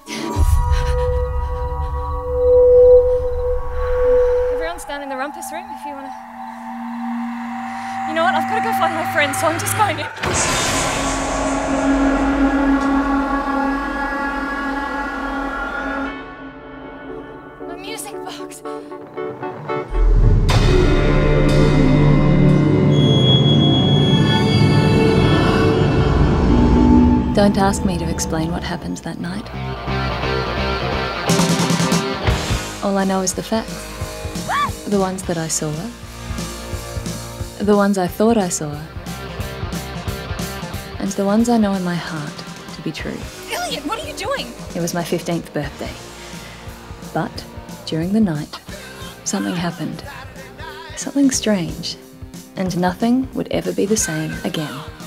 Everyone's down in the rumpus room if you want to... You know what? I've got to go find my friend, so I'm just going in. My music box. Don't ask me to explain what happened that night. All I know is the facts. The ones that I saw. The ones I thought I saw. And the ones I know in my heart to be true. Elliot, what are you doing? It was my 15th birthday. But during the night, something happened. Something strange. And nothing would ever be the same again.